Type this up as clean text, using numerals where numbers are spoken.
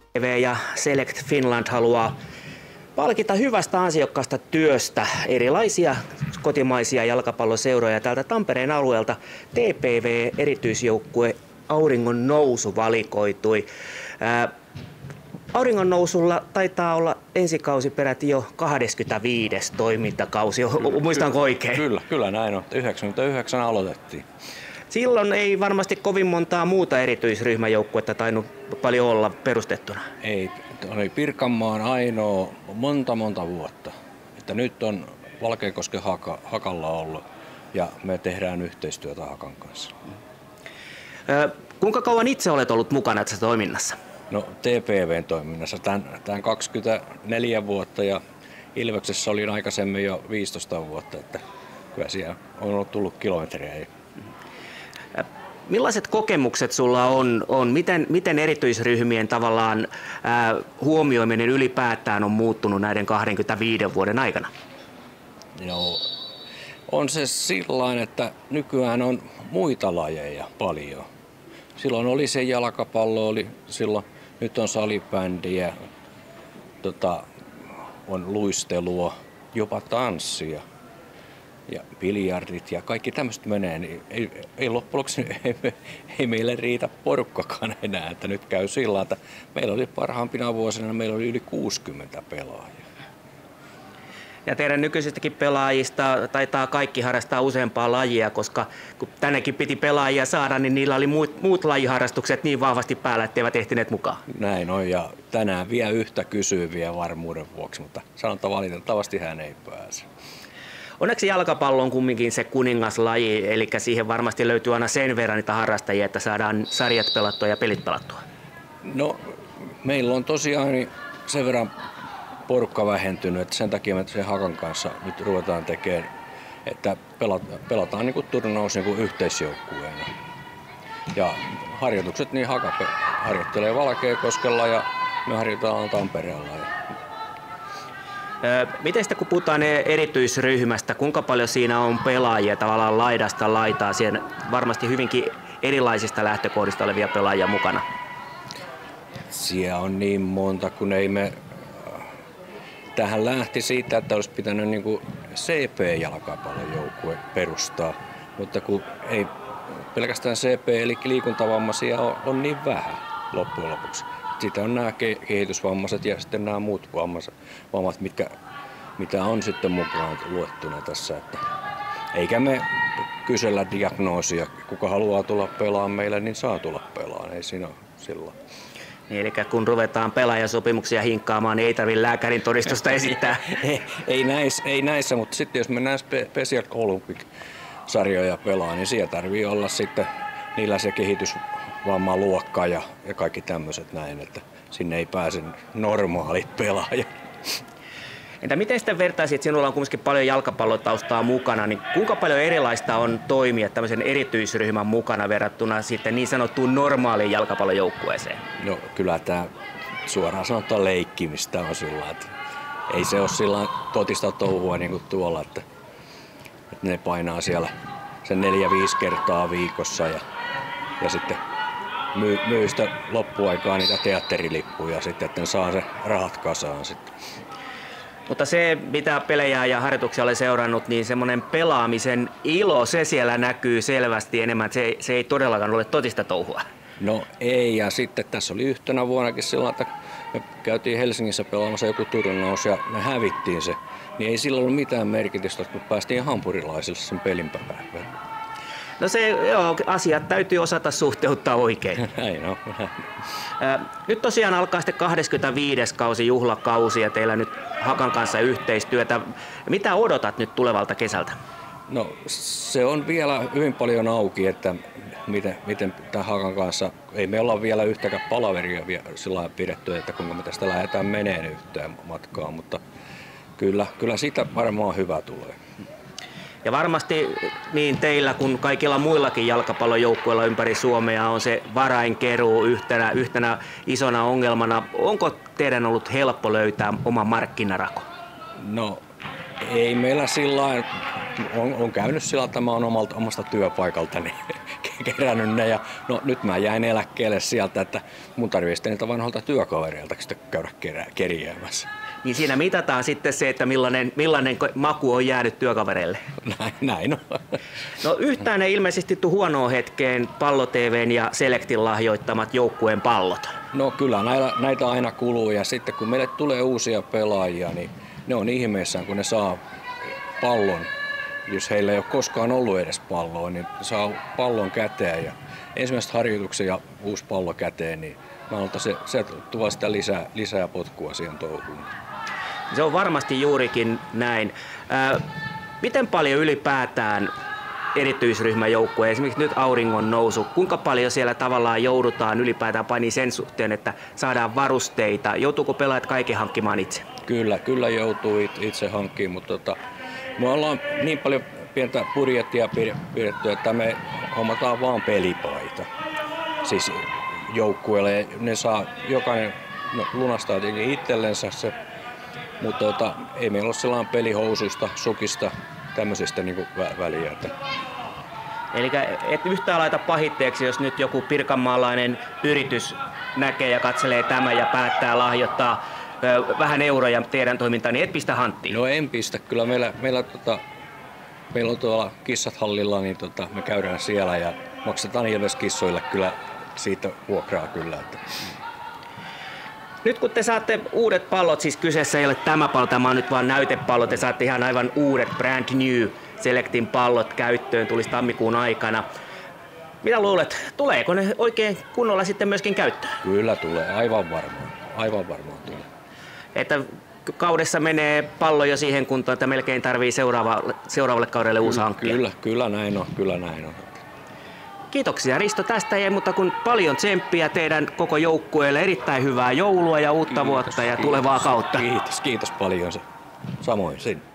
TV ja Select Finland haluaa palkita hyvästä ansiokkaasta työstä erilaisia kotimaisia jalkapalloseuroja. Täältä Tampereen alueelta TPV-erityisjoukkue Auringon nousu valikoitui. Auringon nousulla taitaa olla ensikausi peräti jo 25. toimintakausi, muistanko oikein? Kyllä näin on. 99 aloitettiin. Silloin ei varmasti kovin montaa muuta erityisryhmäjoukkuetta tainnut paljon olla perustettuna. Ei, oli Pirkanmaan ainoa monta vuotta. Että nyt on Valkeakosken Hakalla ollut ja me tehdään yhteistyötä Hakan kanssa. Kuinka kauan itse olet ollut mukana tässä toiminnassa? No TPVn toiminnassa tämän 24 vuotta ja Ilveksessä olin aikaisemmin jo 15 vuotta, että kyllä siellä on tullut kilometrejä. Millaiset kokemukset sulla on? Miten erityisryhmien tavallaan huomioiminen ylipäätään on muuttunut näiden 25 vuoden aikana? No, on se sillain, että nykyään on muita lajeja paljon. Silloin oli se jalkapallo, nyt on salibändiä, on luistelua, jopa tanssia ja biljardit ja kaikki tämmöistä menee, niin ei loppujen lopuksi ei meille riitä porukkakaan enää, että nyt käy sillä, että meillä oli parhaimpina vuosina meillä oli yli 60 pelaajaa. Ja teidän nykyisistäkin pelaajista taitaa kaikki harrastaa useampaa lajia, koska kun tännekin piti pelaajia saada, niin niillä oli muut lajiharrastukset niin vahvasti päällä, etteivät ehtineet mukaan. Näin on, ja tänään vielä yhtä kysyviä varmuuden vuoksi, mutta sanotaan valitettavasti hän ei pääse. Onneksi jalkapallo on kumminkin se kuningaslaji, eli siihen varmasti löytyy aina sen verran niitä harrastajia, että saadaan sarjat pelattua ja pelit pelattua. No, meillä on tosiaan sen verran porukka vähentynyt, että sen takia me sen Hakan kanssa nyt ruvetaan tekemään, että pelataan niin kuin turnaus niin kuin yhteisjoukkueena. Ja harjoitukset, niin Haka harjoittelee Valkeakoskella ja me harjoitellaan Tampereella. Miten sitten kun puhutaan erityisryhmästä, kuinka paljon siinä on pelaajia tavallaan laidasta laitaa, siellä varmasti hyvinkin erilaisista lähtökohdista olevia pelaajia mukana? Siellä on niin monta, kun ei me tähän lähti siitä, että olisi pitänyt niin kuin CP-jalkapallojoukkue perustaa, mutta kun ei pelkästään CP eli liikuntavammaisia on niin vähän loppujen lopuksi. Sitten on nämä kehitysvammaiset ja sitten nämä muut vammat, mitä on sitten mukaan luettuna tässä. Että eikä me kysellä diagnoosia, kuka haluaa tulla pelaamaan meille, niin saa tulla pelaamaan, ei siinä ole silloin. Niin, eli kun ruvetaan pelaajasopimuksia hinkkaamaan, niin ei tarvitse lääkärin todistusta esittää. ei näissä, mutta sitten jos mennään Special Olympic-sarjoja pelaa, niin siellä tarvii olla sitten niillä se kehitysvammaluokka ja kaikki tämmöiset näin, että sinne ei pääse normaalit pelaajat. Entä miten sitten vertaisit, että sinulla on kuitenkin paljon jalkapallotaustaa mukana, niin kuinka paljon erilaista on toimia tämmöisen erityisryhmän mukana verrattuna sitten niin sanottuun normaaliin jalkapallojoukkueeseen? No kyllä tämä suoraan sanotaan leikkimistä on sillä, että ei se ole sillä totista touhua niin kuin tuolla, että ne painaa siellä sen 4-5 kertaa viikossa ja sitten myy sitä loppuaikaa niitä teatterilippuja sitten, että ne saa se rahat kasaan sitten. Mutta se, mitä pelejä ja harjoituksia olen seurannut, niin semmoinen pelaamisen ilo, se siellä näkyy selvästi enemmän. Se ei todellakaan ole totista touhua. No ei, ja sitten tässä oli yhtenä vuonnakin sillä, että me käytiin Helsingissä pelaamassa joku turnaus ja me hävittiin se. Niin ei sillä ollut mitään merkitystä, että me päästiin hampurilaisille sen pelin päälle. No asiat täytyy osata suhteuttaa oikein. Näin on. Nyt tosiaan alkaa sitten 25. kausi, juhlakausi, ja teillä nyt Hakan kanssa yhteistyötä. Mitä odotat nyt tulevalta kesältä? No se on vielä hyvin paljon auki, että miten tämän Hakan kanssa, ei me olla vielä yhtäkään palaveria sillä pidetty, että kuinka me tästä lähdetään meneen yhteen matkaan, mutta kyllä siitä varmaan hyvä tulee. Ja varmasti niin teillä kuin kaikilla muillakin jalkapallojoukkueilla ympäri Suomea on se varainkeruu yhtenä isona ongelmana. Onko teidän ollut helppo löytää oma markkinarako? No ei meillä sillä on käynyt sillä, että mä oon omasta työpaikaltani kerännyt ne. Ja no nyt mä jäin eläkkeelle sieltä, että mun tarvii sitten niiltä vanhoilta työkavereilta käydä kerjäämässä. Niin siinä mitataan sitten se, että millainen maku on jäänyt työkavereille. Näin on. No yhtään ei ilmeisesti tule huonoon hetkeen Pallo-TV:n ja Selectin lahjoittamat joukkueen pallot. No kyllä näitä aina kuluu ja sitten kun meille tulee uusia pelaajia, niin ne on ihmeissään, kun ne saa pallon. Jos heillä ei ole koskaan ollut edes palloa, niin saa pallon käteen ja ensimmäiset harjoituksen ja uusi pallo käteen, niin mä luulen, että se tuo sitä lisää potkua siihen touhuun. Se on varmasti juurikin näin. Miten paljon ylipäätään erityisryhmäjoukkue, esimerkiksi nyt Auringon nousu, kuinka paljon siellä tavallaan joudutaan ylipäätään painiin sen suhteen, että saadaan varusteita? Joutuuko pelaajat kaiken hankkimaan itse? Kyllä joutuu itse hankkimaan, mutta me ollaan niin paljon pientä budjettia pidetty, että me hommataan vaan pelipaita. Siis joukkueelle ne saa, jokainen lunastaa itsellensä se, mutta ei meillä ole sellainen pelihousuista, sukista, tämmöisistä niin väliä. Eli et yhtään laita pahitteeksi, jos nyt joku pirkanmaalainen yritys näkee ja katselee tämän ja päättää lahjoittaa vähän euroja teidän toimintaan, niin et pistä hanttiin? No en pistä. Kyllä meillä on tuolla kissat hallilla, niin me käydään siellä ja maksetaan ilveskissoille kyllä siitä vuokraa kyllä. Nyt kun te saatte uudet pallot, siis kyseessä ei ole tämä pallo, tämä on nyt vaan näytepallo, te saatte ihan aivan uudet brand new Selectin pallot käyttöön, tulisi tammikuun aikana. Mitä luulet, tuleeko ne oikein kunnolla sitten myöskin käyttöön? Kyllä tulee, aivan varmaan tulee. Että kaudessa menee pallo jo siihen kuntoon, että melkein tarvii seuraavalle kaudelle uusi hankkia. Kyllä näin on. Kiitoksia Risto tästä, ei mutta kun paljon tsemppiä teidän koko joukkueelle, erittäin hyvää joulua ja uutta vuotta ja tulevaa kautta. Kiitos paljon. Samoin.